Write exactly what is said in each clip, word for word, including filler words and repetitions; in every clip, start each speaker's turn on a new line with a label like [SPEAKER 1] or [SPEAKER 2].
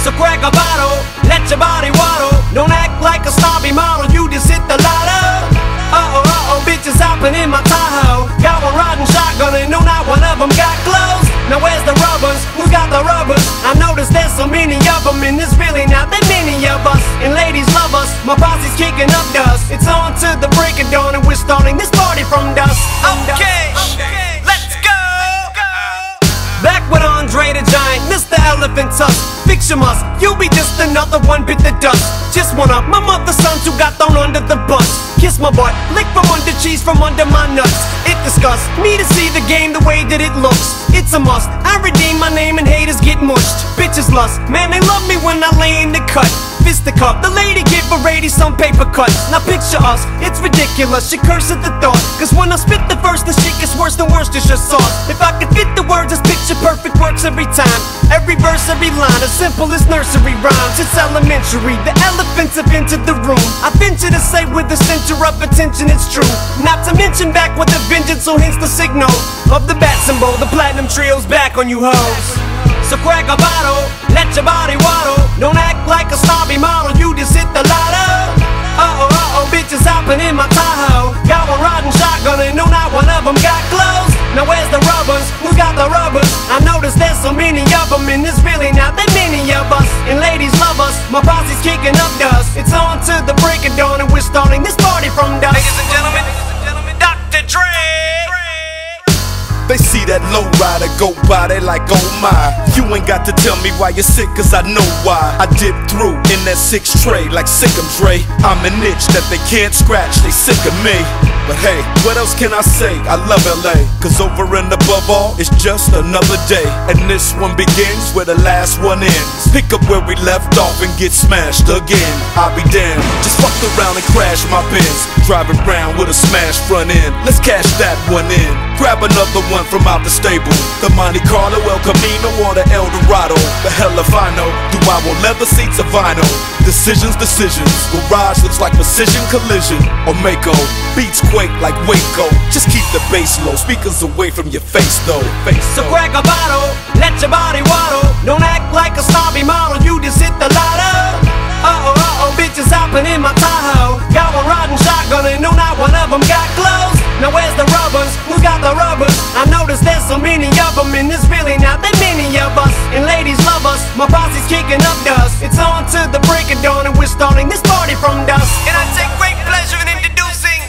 [SPEAKER 1] So crack a bottle, let your body waddle. Don't act like a snobby model, you just hit the lotto. Uh-oh, uh-oh, bitches hopping in my Tahoe. Got one riding shotgun and no, not one of them got clothes. Now where's the rubbers? Who got the rubbers? I noticed there's so many of them, and there's really not that many of us. And ladies love us, my posse's kicking up dust. It's on to the break of dawn and we're starting this party from dusk. Okay, okay, let's go. Back with Andre the Giant, Mister Elephant Tusk. Fix your must, you'll be just another one bit the dust. Just one of my mother's sons who got thrown under the bus. Kiss my butt, lick from under cheese from under my nuts. It disgusts me to see the game the way that it looks. It's a must, I redeem my name and haters get mushed. Bitches lust, man they love me when I lay in the cut. Fisticuff, the lady give a lady some paper cuts. Now picture us, it's ridiculous, she curse at the thought. Cause when I spit the verse, the shit gets worse than worse, it's just sauce. If I could fit the words, this picture perfect works every time. Every verse, every line, as simple as nursery rhymes. It's elementary, the elephants have entered the room. I venture to say with the center of attention it's true. Not to mention back with a vengeance, so hence the signal of the bat symbol. The platinum trio's back on you hoes. So crack a bottle, let your body waddle. Don't act like a snobby model, you just hit the lotto. Uh-oh, uh-oh, bitches hopping in my Tahoe. Got one riding shotgun and no, not one of them got clothes. Now where's the rubbers? Who got the rubbers? I noticed there's so many of them, and there's really not that many of us. And ladies love us, my posse's kicking up dust. It's on to the break of dawn and we're starting this party from dusk. Ladies and gentlemen, Doctor Dre.
[SPEAKER 2] They see that low rider go by, they like, oh my. You ain't got to tell me why you're sick, cause I know why. I dip through in that six tray like Sick'em Dre. I'm an itch that they can't scratch, they sick of me. But hey, what else can I say? I love L A, cause over and above all, it's just another day. And this one begins where the last one ends. Pick up where we left off and get smashed again. I'll be damned, just fucked around and crashed my Benz. Driving around with a smashed front end. Let's cash that one in. Grab another one from out the stable. The Monte Carlo, El Camino, or the El Dorado. The hell if I know. Do I want leather seats or vinyl? Decisions, decisions. Garage looks like precision collision. Or Mako. Beats quake like Waco. Just keep the bass low. Speakers away from your face though. Face
[SPEAKER 1] so
[SPEAKER 2] though.
[SPEAKER 1] Crack a bottle, let your body waddle. Don't act like a snobby model, you just hit the lotto. Uh-oh, uh-oh, bitches hopping in my Tahoe. Got one riding shotgun and no, not one of them got clothes. Now where's the rubbers? Who got the rubbers? I noticed there's so many of them, and there's really not that many of us. And ladies love us, my posse's kicking up dust. It's on to the break of dawn and we're starting this party from dusk. And I take great pleasure in introducing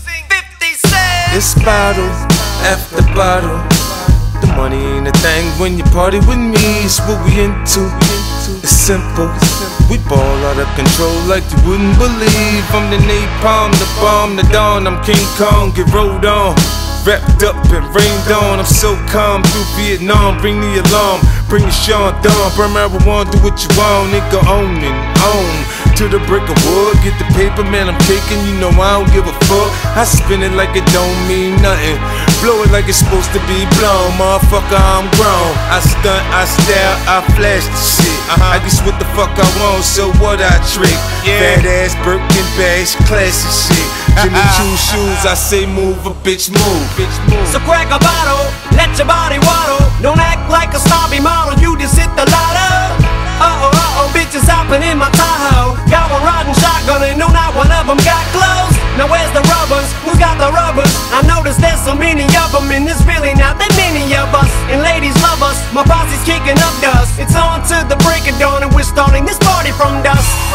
[SPEAKER 1] fifty cent.
[SPEAKER 3] It's bottle after bottle. The money ain't a thing when you party with me. It's what we into. It's simple. We ball out of control like you wouldn't believe. I'm the napalm, the bomb, the dawn. I'm King Kong, get rolled on. Wrapped up and rained on. I'm so calm through Vietnam. Bring the alarm, bring the Sean Dawn. Burn marijuana, do what you want. Nigga on and on. To the brick of wood, get the paper, man, I'm taking. You know I don't give a fuck. I spin it like it don't mean nothing. Blow it like it's supposed to be blown. Motherfucker, I'm grown. I stunt, I style, I flash the shit. uh-huh. I guess what the fuck I want, so what I trick. Yeah. Fat ass Birkin bags, classy shit. Jimmy Choo shoes, I say move, a bitch move. Bitch move.
[SPEAKER 1] So crack a bottle, let your body waddle. Don't act like a snobby model, you just hit the lotto. Uh-oh, uh-oh, bitches hopping in my Tahoe. Got one riding shotgun and no, not one of them got clothes. Now where's the rubbers? Who got the rubbers? I noticed there's so many of them, and there's really not that many of us. And ladies love us, my posse's kicking up dust. It's on to the break of dawn and we're starting this party from dusk.